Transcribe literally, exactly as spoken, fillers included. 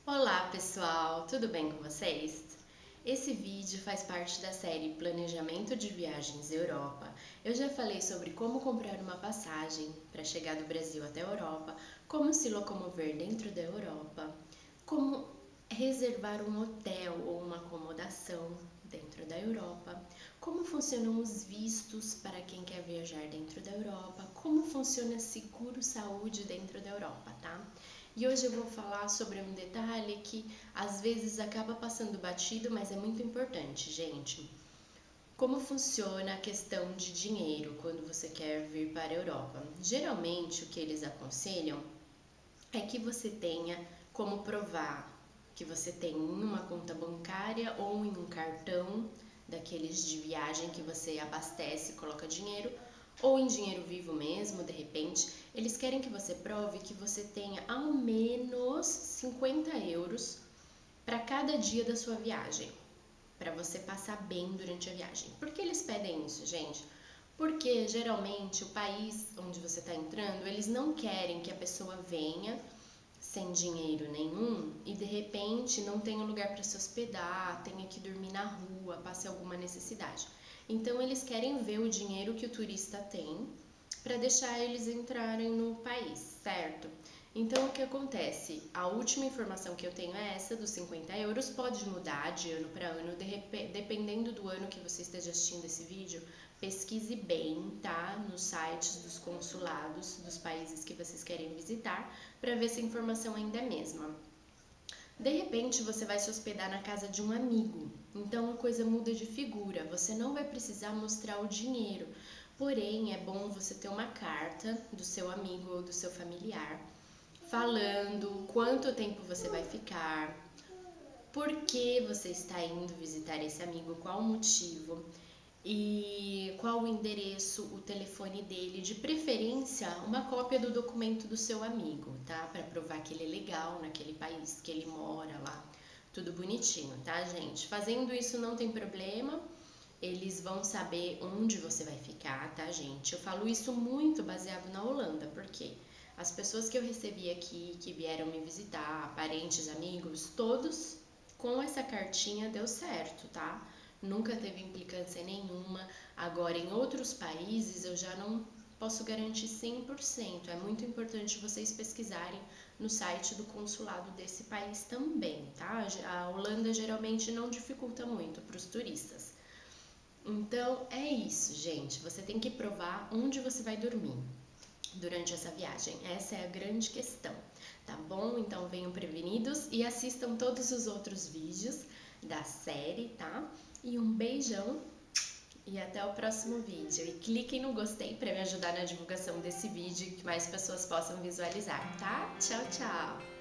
Olá pessoal, tudo bem com vocês? Esse vídeo faz parte da série Planejamento de Viagens Europa. Eu já falei sobre como comprar uma passagem para chegar do Brasil até a Europa, como se locomover dentro da Europa, como reservar um hotel ou uma acomodação dentro da Europa, como funcionam os vistos para quem quer viajar dentro da Europa, como funciona seguro saúde dentro da Europa, tá? E hoje eu vou falar sobre um detalhe que às vezes acaba passando batido, mas é muito importante, gente. Como funciona a questão de dinheiro quando você quer vir para a Europa? Geralmente o que eles aconselham é que você tenha como provar que você tem em uma conta bancária ou em um cartão daqueles de viagem que você abastece e coloca dinheiro, ou em dinheiro vivo mesmo, de repente, eles querem que você prove que você tenha ao menos cinquenta euros para cada dia da sua viagem, para você passar bem durante a viagem. Por que eles pedem isso, gente? Porque geralmente o país onde você está entrando, eles não querem que a pessoa venha sem dinheiro nenhum e de repente não tenha lugar para se hospedar, tenha que dormir na rua, passe alguma necessidade. Então eles querem ver o dinheiro que o turista tem para deixar eles entrarem no país, certo? Então o que acontece? A última informação que eu tenho é essa dos cinquenta euros, pode mudar de ano para ano, de dependendo do ano que você esteja assistindo esse vídeo, pesquise bem, tá? Nos sites dos consulados dos países que vocês querem visitar, para ver se a informação ainda é a mesma. De repente você vai se hospedar na casa de um amigo, então a coisa muda de figura, você não vai precisar mostrar o dinheiro, porém é bom você ter uma carta do seu amigo ou do seu familiar falando quanto tempo você vai ficar, por que você está indo visitar esse amigo, qual o motivo e qual o endereço, o telefone dele, de preferência uma cópia do documento do seu amigo, tá? Para provar que ele é legal naquele país, que ele mora lá, tudo bonitinho, tá, gente? Fazendo isso não tem problema, eles vão saber onde você vai ficar, tá, gente? Eu falo isso muito baseado na Holanda, porque as pessoas que eu recebi aqui, que vieram me visitar, parentes, amigos, todos com essa cartinha deu certo, tá? Nunca teve implicância nenhuma. Agora, em outros países, eu já não posso garantir cem por cento. É muito importante vocês pesquisarem no site do consulado desse país também, tá? A Holanda geralmente não dificulta muito para os turistas. Então, é isso, gente. Você tem que provar onde você vai dormir durante essa viagem. Essa é a grande questão, tá bom? Então venham prevenidos e assistam todos os outros vídeos da série, tá? E um beijão e até o próximo vídeo. E cliquem no gostei para me ajudar na divulgação desse vídeo e que mais pessoas possam visualizar, tá? Tchau, tchau!